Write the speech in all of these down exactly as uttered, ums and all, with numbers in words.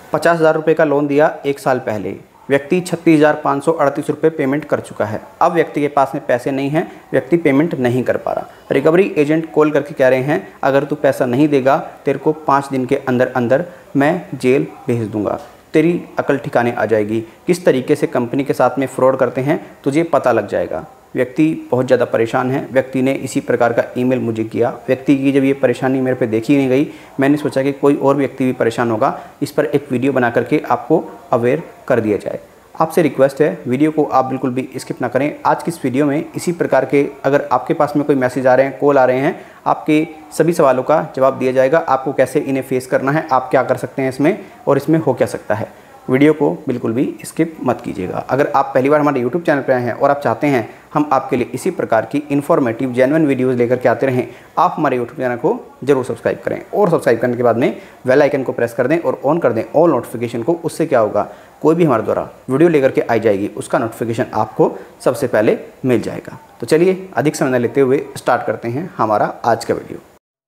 पचास हज़ार रुपये का लोन दिया एक साल पहले, व्यक्ति छत्तीस हज़ार पाँच सौ अड़तीस रुपये पेमेंट कर चुका है। अब व्यक्ति के पास में पैसे नहीं हैं, व्यक्ति पेमेंट नहीं कर पा रहा। रिकवरी एजेंट कॉल करके कह रहे हैं अगर तू पैसा नहीं देगा तेरे को पाँच दिन के अंदर अंदर मैं जेल भेज दूंगा, तेरी अकल ठिकाने आ जाएगी। किस तरीके से कंपनी के साथ में फ्रॉड करते हैं तुझे पता लग जाएगा। व्यक्ति बहुत ज़्यादा परेशान है। व्यक्ति ने इसी प्रकार का ईमेल मुझे किया। व्यक्ति की जब ये परेशानी मेरे पे देखी नहीं गई, मैंने सोचा कि कोई और व्यक्ति भी परेशान होगा, इस पर एक वीडियो बना करके आपको अवेयर कर दिया जाए। आपसे रिक्वेस्ट है वीडियो को आप बिल्कुल भी स्किप ना करें। आज की इस वीडियो में इसी प्रकार के अगर आपके पास में कोई मैसेज आ रहे हैं, कॉल आ रहे हैं, आपके सभी सवालों का जवाब दिया जाएगा। आपको कैसे इन्हें फेस करना है, आप क्या कर सकते हैं इसमें और इसमें हो क्या सकता है। वीडियो को बिल्कुल भी स्किप मत कीजिएगा। अगर आप पहली बार हमारे यूट्यूब चैनल पर आए हैं और आप चाहते हैं हम आपके लिए इसी प्रकार की इन्फॉर्मेटिव जेन्युइन वीडियोस लेकर के आते रहें, आप हमारे यूट्यूब चैनल को जरूर सब्सक्राइब करें और सब्सक्राइब करने के बाद में बेल आइकन को प्रेस कर दें और ऑन कर दें ऑल नोटिफिकेशन को। उससे क्या होगा, कोई भी हमारे द्वारा वीडियो लेकर के आई जाएगी उसका नोटिफिकेशन आपको सबसे पहले मिल जाएगा। तो चलिए अधिक समय न लेते हुए स्टार्ट करते हैं हमारा आज का वीडियो।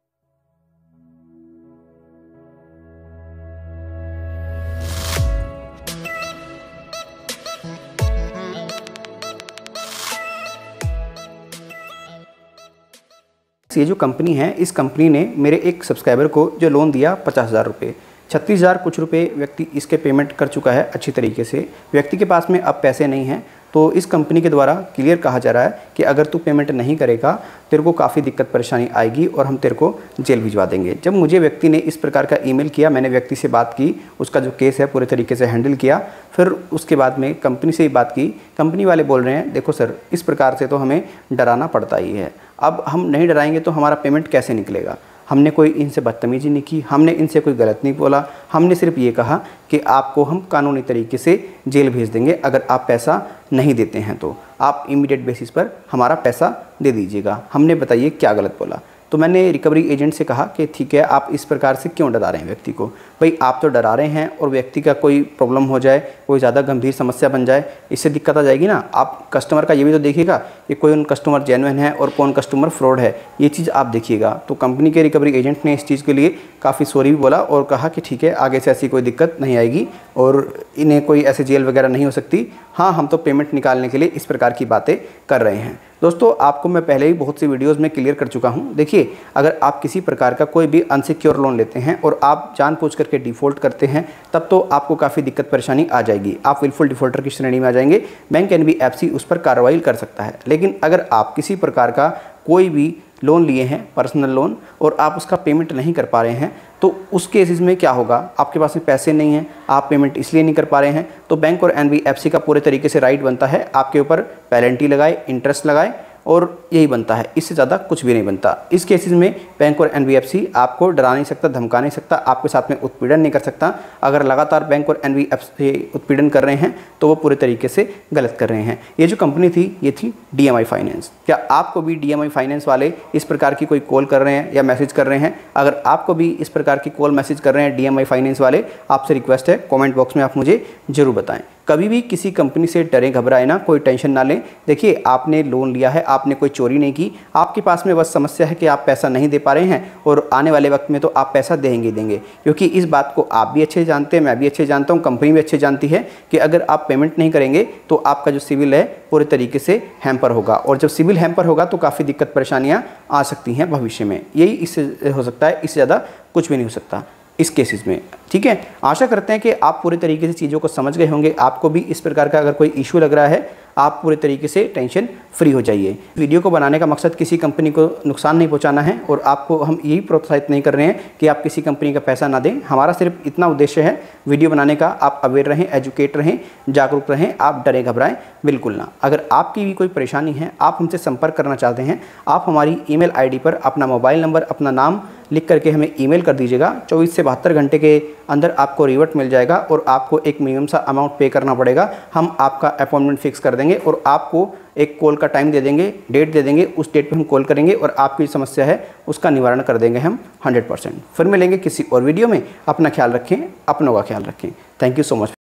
ये जो कंपनी है, इस कंपनी ने मेरे एक सब्सक्राइबर को जो लोन दिया पचास हज़ार रुपये, छत्तीस हज़ार कुछ रुपए व्यक्ति इसके पेमेंट कर चुका है अच्छी तरीके से। व्यक्ति के पास में अब पैसे नहीं हैं, तो इस कंपनी के द्वारा क्लियर कहा जा रहा है कि अगर तू पेमेंट नहीं करेगा तेरे को काफ़ी दिक्कत परेशानी आएगी और हम तेरे को जेल भिजवा देंगे। जब मुझे व्यक्ति ने इस प्रकार का ईमेल किया, मैंने व्यक्ति से बात की, उसका जो केस है पूरे तरीके से हैंडल किया। फिर उसके बाद में कंपनी से ही बात की। कंपनी वाले बोल रहे हैं देखो सर, इस प्रकार से तो हमें डराना पड़ता ही है, अब हम नहीं डराएंगे तो हमारा पेमेंट कैसे निकलेगा। हमने कोई इनसे बदतमीजी नहीं की, हमने इनसे कोई गलत नहीं बोला, हमने सिर्फ ये कहा कि आपको हम कानूनी तरीके से जेल भेज देंगे अगर आप पैसा नहीं देते हैं, तो आप इमीडिएट बेसिस पर हमारा पैसा दे दीजिएगा। हमने बताइए क्या गलत बोला। तो मैंने रिकवरी एजेंट से कहा कि ठीक है, आप इस प्रकार से क्यों डरा रहे हैं व्यक्ति को। भाई आप तो डरा रहे हैं और व्यक्ति का कोई प्रॉब्लम हो जाए, कोई ज़्यादा गंभीर समस्या बन जाए, इससे दिक्कत आ जाएगी ना। आप कस्टमर का ये भी तो देखिएगा कि कोई उन कस्टमर जेन्युइन है और कौन कस्टमर फ्रॉड है, ये चीज़ आप देखिएगा। तो कंपनी के रिकवरी एजेंट ने इस चीज़ के लिए काफ़ी सॉरी भी बोला और कहा कि ठीक है, आगे से ऐसी कोई दिक्कत नहीं आएगी और इन्हें कोई ऐसे जेल वगैरह नहीं हो सकती। हाँ, हम तो पेमेंट निकालने के लिए इस प्रकार की बातें कर रहे हैं। दोस्तों, आपको मैं पहले ही बहुत सी वीडियोस में क्लियर कर चुका हूं। देखिए, अगर आप किसी प्रकार का कोई भी अनसिक्योर लोन लेते हैं और आप जानबूझ करके डिफ़ॉल्ट करते हैं, तब तो आपको काफ़ी दिक्कत परेशानी आ जाएगी। आप विलफुल डिफ़ॉल्टर की श्रेणी में आ जाएंगे। बैंक एनबीएफसी उस पर कार्रवाई कर सकता है। लेकिन अगर आप किसी प्रकार का कोई भी लोन लिए हैं, पर्सनल लोन, और आप उसका पेमेंट नहीं कर पा रहे हैं, तो उस केसेस में क्या होगा, आपके पास में पैसे नहीं हैं, आप पेमेंट इसलिए नहीं कर पा रहे हैं, तो बैंक और एनबीएफसी का पूरे तरीके से राइट बनता है आपके ऊपर पेनल्टी लगाए, इंटरेस्ट लगाए, और यही बनता है, इससे ज़्यादा कुछ भी नहीं बनता। इस केसेस में बैंक और एनबीएफसी आपको डरा नहीं सकता, धमका नहीं सकता, आपके साथ में उत्पीड़न नहीं कर सकता। अगर लगातार बैंक और एनबीएफसी उत्पीड़न कर रहे हैं तो वो पूरे तरीके से गलत कर रहे हैं। ये जो कंपनी थी, ये थी डीएमआई फाइनेंस। क्या आपको भी डीएमआई फाइनेंस वाले इस प्रकार की कोई कॉल कर रहे हैं या मैसेज कर रहे हैं? अगर आपको भी इस प्रकार की कॉल मैसेज कर रहे हैं डीएमआई फाइनेंस वाले, आपसे रिक्वेस्ट है कॉमेंट बॉक्स में आप मुझे जरूर बताएं। कभी भी किसी कंपनी से डरें घबराएं ना, कोई टेंशन ना लें। देखिए, आपने लोन लिया है, आपने कोई चोरी नहीं की, आपके पास में बस समस्या है कि आप पैसा नहीं दे पा रहे हैं और आने वाले वक्त में तो आप पैसा देंगे देंगे क्योंकि इस बात को आप भी अच्छे जानते हैं, मैं भी अच्छे जानता हूं, कंपनी भी अच्छे जानती है कि अगर आप पेमेंट नहीं करेंगे तो आपका जो सिविल है पूरे तरीके से हैम्पर होगा, और जब सिविल हैम्पर होगा तो काफ़ी दिक्कत परेशानियाँ आ सकती हैं भविष्य में। यही इससे हो सकता है, इससे ज़्यादा कुछ भी नहीं हो सकता इस केसेस में। ठीक है, आशा करते हैं कि आप पूरे तरीके से चीज़ों को समझ गए होंगे। आपको भी इस प्रकार का अगर कोई इशू लग रहा है, आप पूरे तरीके से टेंशन फ्री हो जाइए। वीडियो को बनाने का मकसद किसी कंपनी को नुकसान नहीं पहुंचाना है और आपको हम यही प्रोत्साहित नहीं कर रहे हैं कि आप किसी कंपनी का पैसा ना दें। हमारा सिर्फ इतना उद्देश्य है वीडियो बनाने का, आप अवेयर रहें, एजुकेट रहें, जागरूक रहें, आप डरे घबराएं बिल्कुल ना। अगर आपकी भी कोई परेशानी है, आप हमसे संपर्क करना चाहते हैं, आप हमारी ईमेल आईडी पर अपना मोबाइल नंबर, अपना नाम लिख करके हमें ईमेल कर दीजिएगा। चौबीस से बहत्तर घंटे के अंदर आपको रिवर्ट मिल जाएगा और आपको एक मिनिमम सा अमाउंट पे करना पड़ेगा। हम आपका अपॉइंटमेंट फिक्स कर देंगे और आपको एक कॉल का टाइम दे देंगे, डेट दे देंगे, उस डेट पे हम कॉल करेंगे और आपकी समस्या है उसका निवारण कर देंगे हम हंड्रेड परसेंट। फिर मिलेंगे किसी और वीडियो में। अपना ख्याल रखें, अपनों का ख्याल रखें। Thank you so much.